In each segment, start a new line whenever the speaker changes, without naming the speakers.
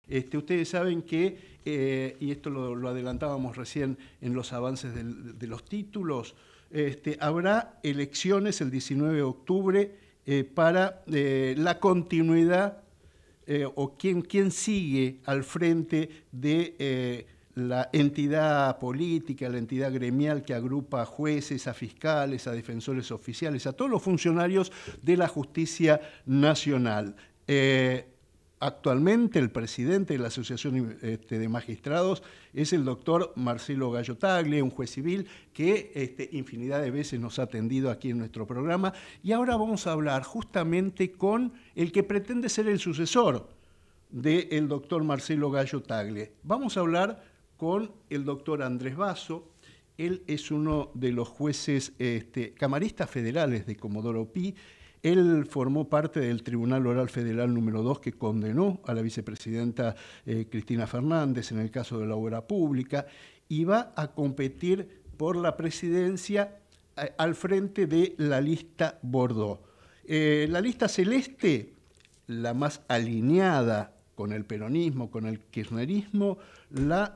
Ustedes saben que, y esto lo adelantábamos recién en los avances de los títulos, habrá elecciones el 19 de octubre para la continuidad o quién sigue al frente de la entidad política, la entidad gremial que agrupa a jueces, a fiscales, a defensores oficiales, a todos los funcionarios de la justicia nacional. Actualmente el presidente de la Asociación de Magistrados es el doctor Marcelo Gallo Tagle, un juez civil que infinidad de veces nos ha atendido aquí en nuestro programa. Y ahora vamos a hablar justamente con el que pretende ser el sucesor del doctor Marcelo Gallo Tagle. Vamos a hablar con el doctor Andrés Basso. Él es uno de los jueces camaristas federales de Comodoro Pi. Él formó parte del Tribunal Oral Federal número 2 que condenó a la vicepresidenta Cristina Fernández en el caso de la obra pública y va a competir por la presidencia al frente de la lista Bordeaux. La lista celeste, la más alineada con el peronismo, con el kirchnerismo, la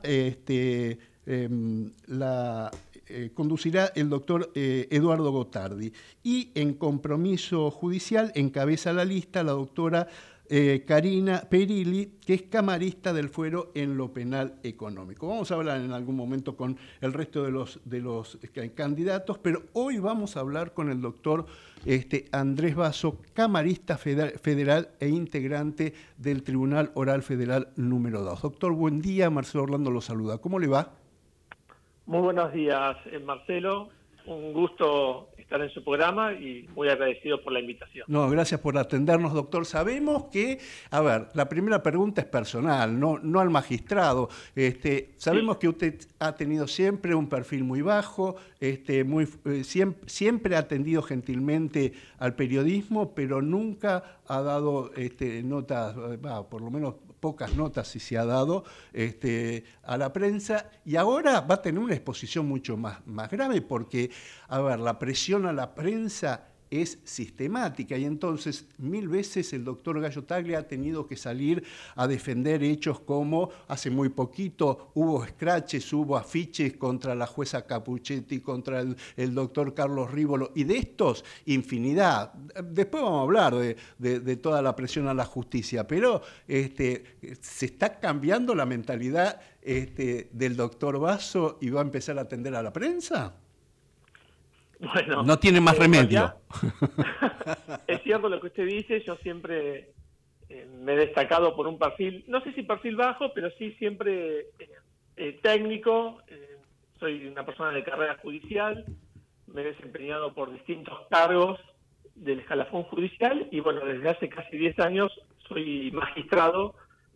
conducirá el doctor Eduardo Gotardi. Y en compromiso judicial encabeza la lista la doctora Karina Perilli, que es camarista del fuero en lo penal económico. Vamos a hablar en algún momento con el resto de los candidatos, pero hoy vamos a hablar con el doctor Andrés Basso, camarista federal e integrante del Tribunal Oral Federal número 2. Doctor, buen día. Marcelo Orlando lo saluda. ¿Cómo le va?
Muy buenos días, Marcelo. Un gusto estar en su programa y muy agradecido por la invitación.
No, gracias por atendernos, doctor. Sabemos que, a ver, la primera pregunta es personal, no al magistrado. Sabemos que usted ha tenido siempre un perfil muy bajo, siempre ha atendido gentilmente al periodismo, pero nunca ha dado notas, por lo menos pocas notas si se ha dado a la prensa, y ahora va a tener una exposición mucho más grave porque, a ver, la presión a la prensa es sistemática y entonces 1000 veces el doctor Gallo Tagle ha tenido que salir a defender hechos como hace muy poquito hubo scratches, hubo afiches contra la jueza Capuchetti, contra el doctor Carlos Rívolo, y de estos infinidad. Después vamos a hablar de toda la presión a la justicia, pero se está cambiando la mentalidad del doctor Basso y va a empezar a atender a la prensa.
Bueno,
no tiene más remedio.
Es cierto lo que usted dice. Yo siempre me he destacado por un perfil, no sé si perfil bajo, pero sí siempre técnico. Soy una persona de carrera judicial, me he desempeñado por distintos cargos del escalafón judicial y bueno, desde hace casi 10 años soy magistrado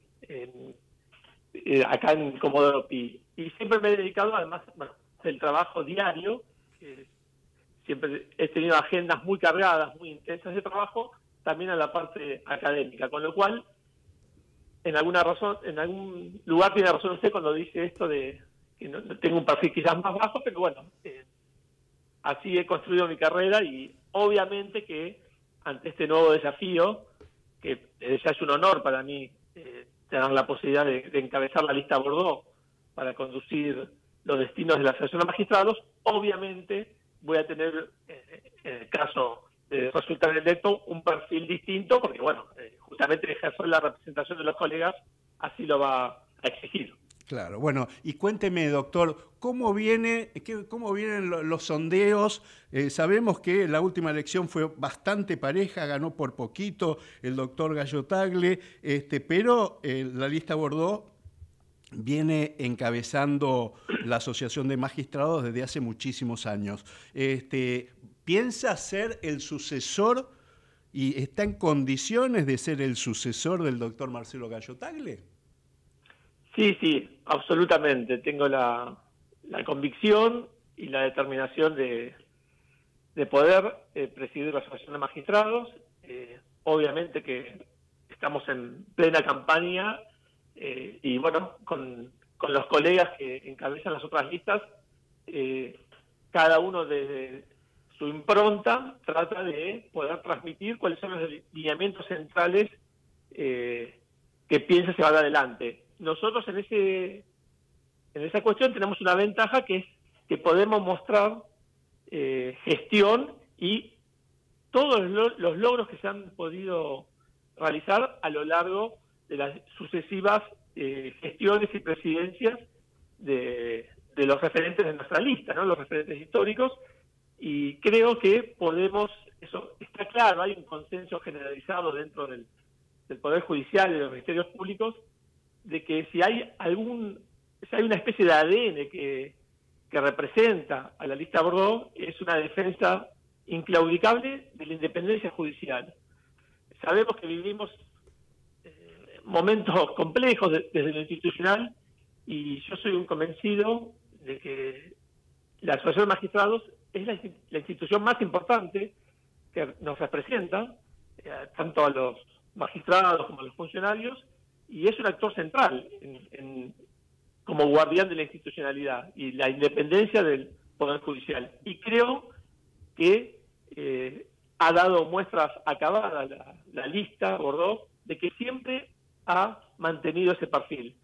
acá en Comodoro Pi. Y siempre me he dedicado, además del trabajo diario, siempre he tenido agendas muy cargadas, muy intensas de trabajo, también a la parte académica, con lo cual, en algún lugar tiene razón usted cuando dice esto de que no tengo un perfil quizás más bajo, pero bueno, así he construido mi carrera y obviamente que ante este nuevo desafío, que ya es un honor para mí tener la posibilidad de encabezar la lista Bordeaux para conducir los destinos de la Asociación de Magistrados, obviamente voy a tener, en el caso de resultar electo, un perfil distinto, porque bueno, justamente ejercer la representación de los colegas así lo va a exigir.
Claro, bueno, y cuénteme, doctor, ¿cómo vienen los sondeos? Sabemos que la última elección fue bastante pareja, ganó por poquito el doctor Gallo Tagle, pero la lista Bordeaux viene encabezando la Asociación de Magistrados desde hace muchísimos años. ¿Piensa ser el sucesor y está en condiciones de ser el sucesor del doctor Marcelo Gallo Tagle?
Sí, absolutamente. Tengo la convicción y la determinación de poder presidir la Asociación de Magistrados. Obviamente que estamos en plena campaña y bueno, con los colegas que encabezan las otras listas, cada uno desde su impronta trata de poder transmitir cuáles son los lineamientos centrales que piensa llevar adelante. Nosotros en esa cuestión tenemos una ventaja, que es que podemos mostrar gestión y todos los logros que se han podido realizar a lo largo de las sucesivas gestiones y presidencias de los referentes de nuestra lista, ¿no? Los referentes históricos, y creo que podemos, eso está claro, hay un consenso generalizado dentro del Poder Judicial y de los ministerios públicos, de que si hay una especie de ADN que representa a la lista Bordeaux, es una defensa inclaudicable de la independencia judicial. Sabemos que vivimos momentos complejos desde lo institucional, y yo soy un convencido de que la Asociación de Magistrados es la institución más importante que nos representa, tanto a los magistrados como a los funcionarios, y es un actor central como guardián de la institucionalidad y la independencia del Poder Judicial. Y creo que ha dado muestras acabadas la lista Bordeaux de que siempre ha mantenido ese perfil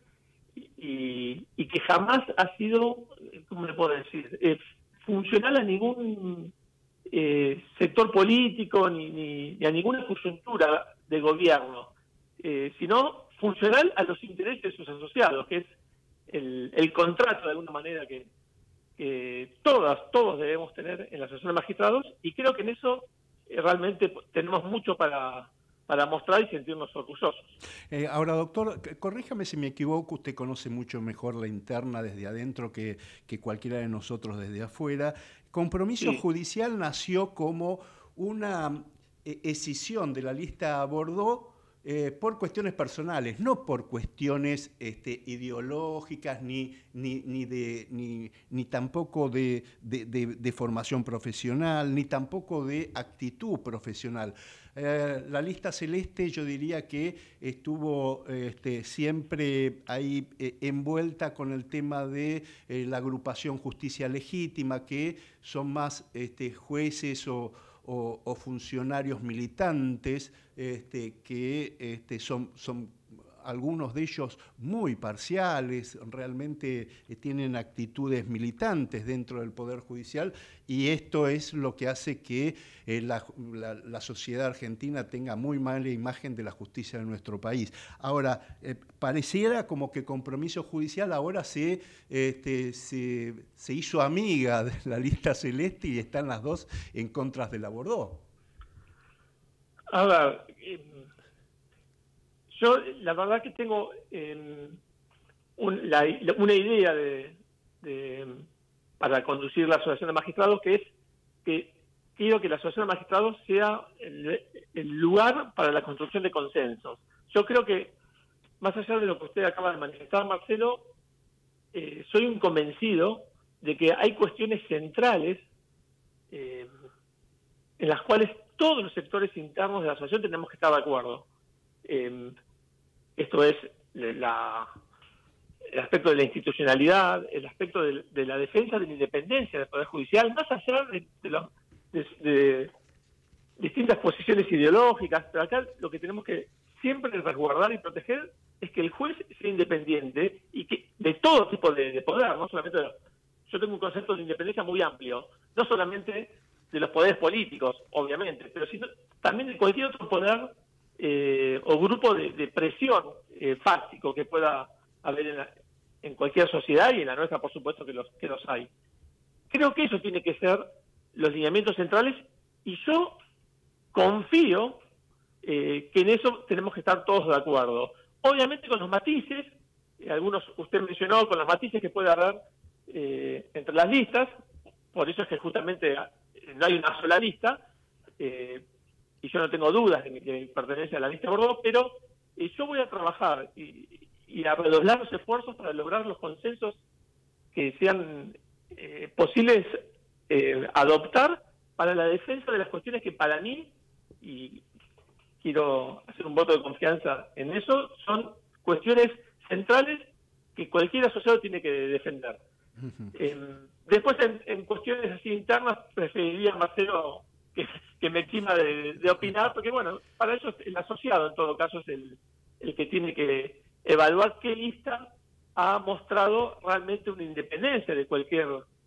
y que jamás ha sido, ¿cómo le puedo decir?, funcional a ningún sector político ni a ninguna coyuntura de gobierno, sino funcional a los intereses de sus asociados, que es el contrato de alguna manera que todos debemos tener en la Asociación de Magistrados, y creo que en eso realmente tenemos mucho para mostrar y sentirnos orgullosos.
Ahora, doctor, corríjame si me equivoco, usted conoce mucho mejor la interna desde adentro que cualquiera de nosotros desde afuera. Compromiso Judicial nació como una escisión de la lista Bordeaux por cuestiones personales, no por cuestiones ideológicas ni tampoco de formación profesional, ni tampoco de actitud profesional. La lista celeste, yo diría que estuvo siempre ahí envuelta con el tema de la agrupación Justicia Legítima, que son más jueces o funcionarios militantes que son algunos de ellos muy parciales, realmente tienen actitudes militantes dentro del Poder Judicial, y esto es lo que hace que la sociedad argentina tenga muy mala imagen de la justicia de nuestro país. Ahora, pareciera como que Compromiso Judicial ahora se hizo amiga de la lista celeste y están las dos en contra de la Bordeaux.
A ver, yo la verdad que tengo una idea para conducir la Asociación de Magistrados, que es que quiero que la Asociación de Magistrados sea el lugar para la construcción de consensos. Yo creo que, más allá de lo que usted acaba de manifestar, Marcelo, soy un convencido de que hay cuestiones centrales en las cuales todos los sectores internos de la asociación tenemos que estar de acuerdo. Esto es el aspecto de la institucionalidad, el aspecto de la defensa de la independencia del Poder Judicial, más allá de distintas posiciones ideológicas, pero acá lo que tenemos que siempre resguardar y proteger es que el juez sea independiente y que de todo tipo de poder, no solamente yo tengo un concepto de independencia muy amplio, no solamente de los poderes políticos, obviamente, pero sino también de cualquier otro poder o grupo de presión fáctico que pueda haber en cualquier sociedad, y en la nuestra, por supuesto, que los hay. Creo que eso tiene que ser los lineamientos centrales, y yo confío que en eso tenemos que estar todos de acuerdo. Obviamente con los matices, algunos usted mencionó, con los matices que puede haber entre las listas, por eso es que justamente no hay una sola lista, y yo no tengo dudas de mi pertenencia a la lista Bordeaux, pero yo voy a trabajar y a redoblar los esfuerzos para lograr los consensos que sean posibles adoptar para la defensa de las cuestiones que para mí, y quiero hacer un voto de confianza en eso, son cuestiones centrales que cualquier asociado tiene que defender. Después, en cuestiones así internas, preferiría, Marcelo, que me exima de opinar, porque bueno, para eso el asociado en todo caso es el que tiene que evaluar qué lista ha mostrado realmente una independencia de cualquier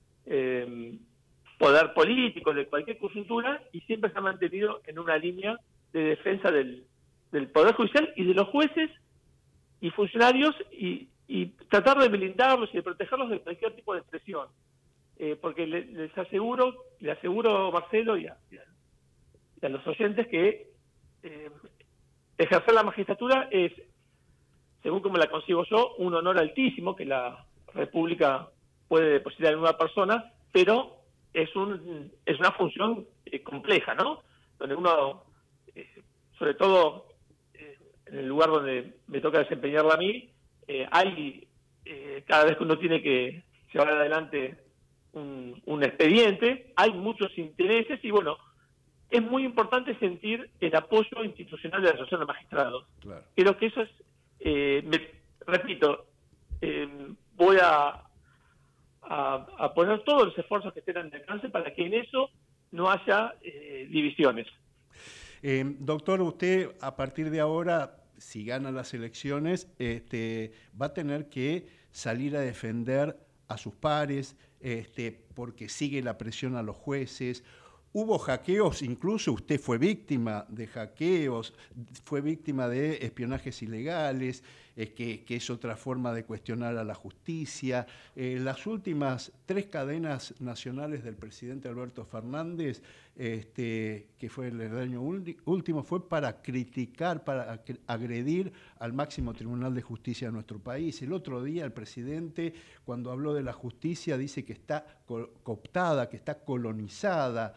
poder político, de cualquier coyuntura, y siempre se ha mantenido en una línea de defensa del Poder Judicial y de los jueces y funcionarios, y tratar de blindarlos y de protegerlos de cualquier tipo de presión. Porque le aseguro, Marcelo, y a los oyentes, que ejercer la magistratura es, según como la concibo yo, un honor altísimo que la República puede depositar en una persona, pero es una función compleja, ¿no? Donde uno, sobre todo en el lugar donde me toca desempeñarla a mí, hay, cada vez que uno tiene que llevar adelante un expediente, hay muchos intereses, y bueno, es muy importante sentir el apoyo institucional de la Asociación de Magistrados.
Claro.
Creo que eso es, repito, voy a poner todos los esfuerzos que estén al alcance para que en eso no haya divisiones.
Doctor, usted a partir de ahora, si gana las elecciones, va a tener que salir a defender a sus pares, porque sigue la presión a los jueces. Hubo hackeos, incluso usted fue víctima de hackeos, fue víctima de espionajes ilegales, que es otra forma de cuestionar a la justicia. Las últimas 3 cadenas nacionales del presidente Alberto Fernández, que fue el año último, fue para criticar, para agredir al máximo Tribunal de Justicia de nuestro país. El otro día el presidente, cuando habló de la justicia, dice que está cooptada, que está colonizada.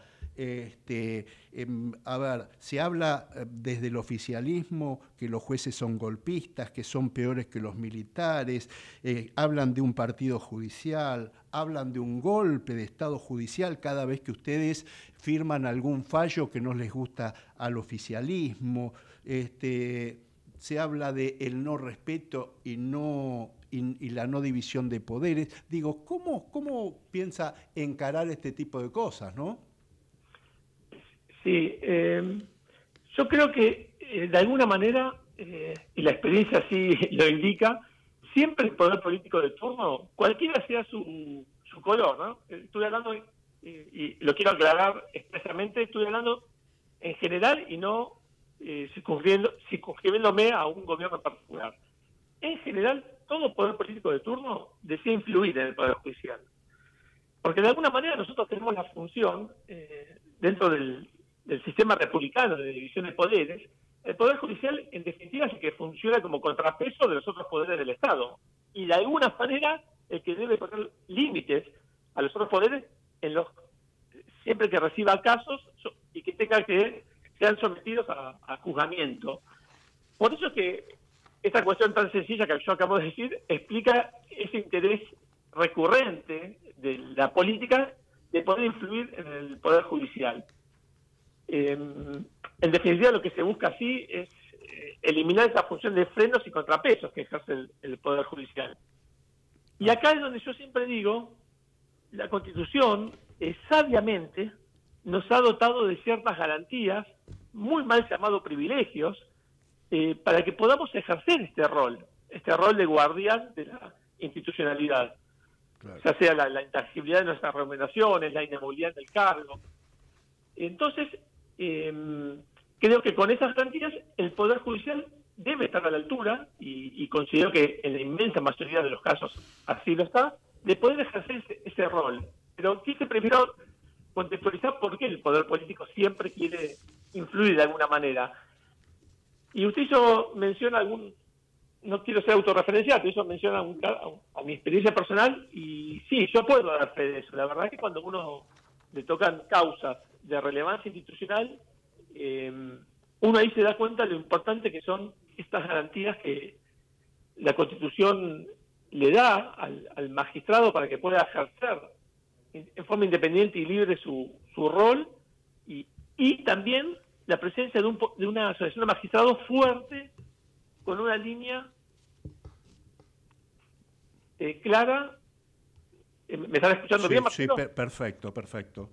A ver, se habla desde el oficialismo que los jueces son golpistas, que son peores que los militares, hablan de un partido judicial, hablan de un golpe de Estado judicial cada vez que ustedes firman algún fallo que no les gusta al oficialismo. Se habla de el no respeto y la no división de poderes. Digo, ¿cómo piensa encarar este tipo de cosas, no?
Sí, yo creo que de alguna manera, y la experiencia así lo indica, siempre el poder político de turno, cualquiera sea su color, ¿no? Estoy hablando, y lo quiero aclarar expresamente, estoy hablando en general y no circunscribiéndome a un gobierno en particular. En general, todo poder político de turno desea influir en el Poder Judicial. Porque de alguna manera nosotros tenemos la función, dentro del sistema republicano de división de poderes, el Poder Judicial en definitiva es el que funciona como contrapeso de los otros poderes del Estado, y de alguna manera el que debe poner límites a los otros poderes siempre que reciba casos y que tenga que sean sometidos a juzgamiento. Por eso es que esta cuestión tan sencilla que yo acabo de decir explica ese interés recurrente de la política de poder influir en el Poder Judicial. En definitiva, lo que se busca así es eliminar esa función de frenos y contrapesos que ejerce el Poder Judicial. Y acá es donde yo siempre digo, la Constitución sabiamente nos ha dotado de ciertas garantías, muy mal llamados privilegios, para que podamos ejercer este rol de guardián de la institucionalidad. Claro. Ya sea la intangibilidad de nuestras remuneraciones, la inamovilidad del cargo. Entonces, creo que con esas garantías el Poder Judicial debe estar a la altura, y considero que en la inmensa mayoría de los casos así lo está, de poder ejercer ese rol. Pero quise primero contextualizar por qué el poder político siempre quiere influir de alguna manera. Y usted hizo mención a no quiero ser autorreferencial, pero hizo mención a mi experiencia personal, y sí, yo puedo dar fe de eso. La verdad es que cuando uno le tocan causas de relevancia institucional, uno ahí se da cuenta de lo importante que son estas garantías que la Constitución le da al magistrado para que pueda ejercer en forma independiente y libre su rol, y también la presencia de una asociación de magistrados fuerte, con una línea clara. ¿Me están escuchando bien, Marcelo?
Sí, perfecto.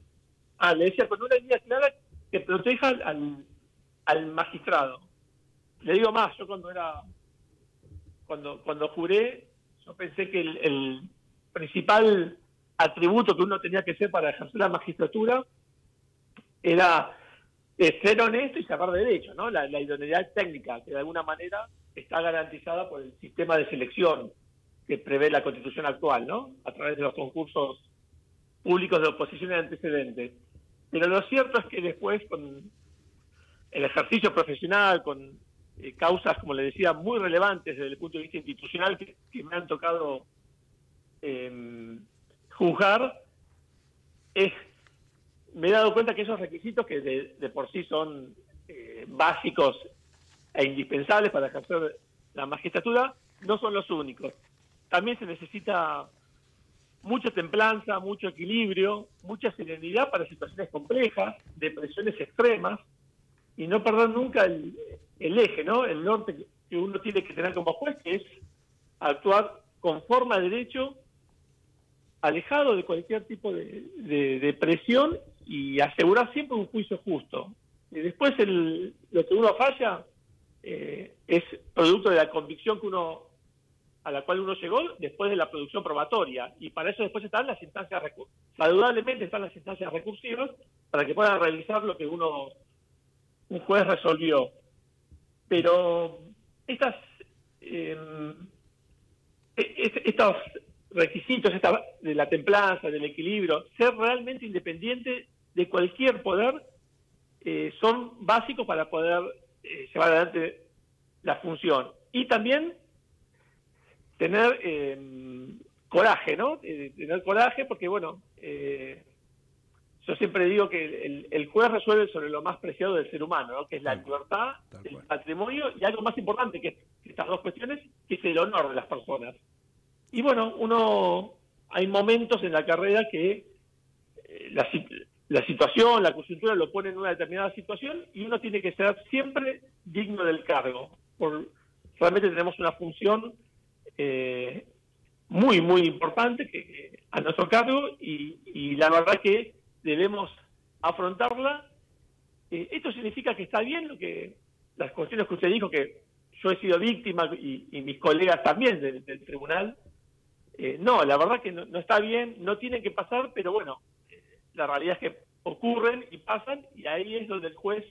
Le decía, con una línea clara que proteja al magistrado. le digo más, yo cuando juré, yo pensé que el principal atributo que uno tenía que ser para ejercer la magistratura era ser honesto y saber derecho, ¿no? La idoneidad técnica, que de alguna manera está garantizada por el sistema de selección que prevé la Constitución actual, ¿no? A través de los concursos públicos de oposición y antecedentes. Pero lo cierto es que después, con el ejercicio profesional, con causas, como le decía, muy relevantes desde el punto de vista institucional que me han tocado juzgar, me he dado cuenta que esos requisitos, que de por sí son básicos e indispensables para ejercer la magistratura, no son los únicos. También se necesita mucha templanza, mucho equilibrio, mucha serenidad para situaciones complejas, de presiones extremas, y no perder nunca el eje, ¿no? El norte que uno tiene que tener como juez, que es actuar conforme a derecho, alejado de cualquier tipo de presión y asegurar siempre un juicio justo. Y después lo que uno falla es producto de la convicción a la cual uno llegó después de la producción probatoria, y para eso después están las instancias saludablemente están las instancias recursivas para que puedan revisar lo que un juez resolvió. Pero estos requisitos de la templanza, del equilibrio, ser realmente independiente de cualquier poder, son básicos para poder llevar adelante la función. Y también tener coraje, ¿no? Tener coraje porque, bueno, yo siempre digo que el juez resuelve sobre lo más preciado del ser humano, ¿no? Que es la libertad, el patrimonio y algo más importante que estas dos cuestiones, que es el honor de las personas. Y bueno, hay momentos en la carrera que la situación, la coyuntura lo pone en una determinada situación y uno tiene que ser siempre digno del cargo. Realmente tenemos una función muy, muy importante a nuestro cargo y la verdad que debemos afrontarla. Esto significa que está bien las cuestiones que usted dijo, que yo he sido víctima y mis colegas también del tribunal. No, la verdad que no está bien, no tienen que pasar, pero bueno, la realidad es que ocurren y pasan, y ahí es donde el juez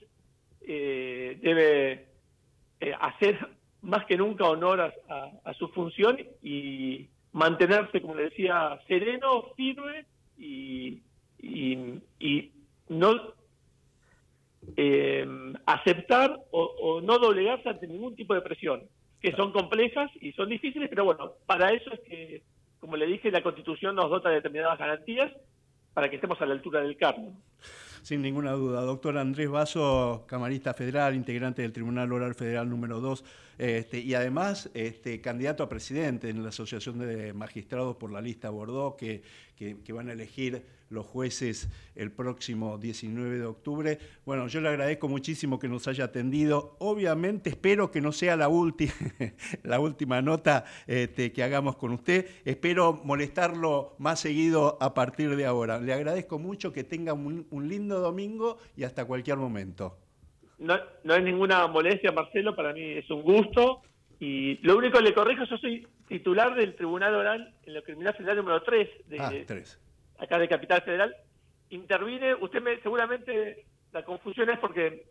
debe hacer más que nunca honor a su función y mantenerse, como le decía, sereno, firme y no aceptar o no doblegarse ante ningún tipo de presión, que son complejas y son difíciles, pero bueno, para eso es que, como le dije, la Constitución nos dota de determinadas garantías para que estemos a la altura del cargo.
Sin ninguna duda. Doctor Andrés Basso, camarista federal, integrante del Tribunal Oral Federal número 2, y además candidato a presidente en la Asociación de Magistrados por la lista Bordeaux, que van a elegir los jueces el próximo 19 de octubre. Bueno, yo le agradezco muchísimo que nos haya atendido. Obviamente espero que no sea la última nota que hagamos con usted. Espero molestarlo más seguido a partir de ahora. Le agradezco mucho, que tenga un lindo domingo y hasta cualquier momento.
No hay ninguna molestia, Marcelo, para mí es un gusto. Y lo único que le corrijo, yo soy titular del Tribunal Oral en la Criminal Federal número 3 acá de Capital Federal. Seguramente la confusión es porque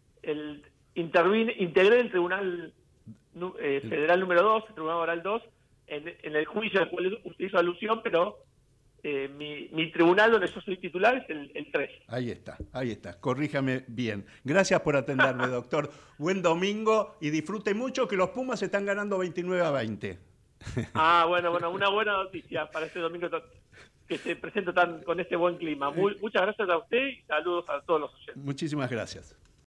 integré el Tribunal Federal número 2, el Tribunal Oral 2, en el juicio al cual usted hizo alusión, pero mi tribunal donde yo soy titular es el 3.
Ahí está, corríjame bien. Gracias por atenderme, doctor. Buen domingo y disfrute mucho, que los Pumas están ganando 29-20.
Bueno, una buena noticia para este domingo que se presenta con este buen clima. Muchas gracias a usted y saludos a todos los oyentes.
Muchísimas gracias.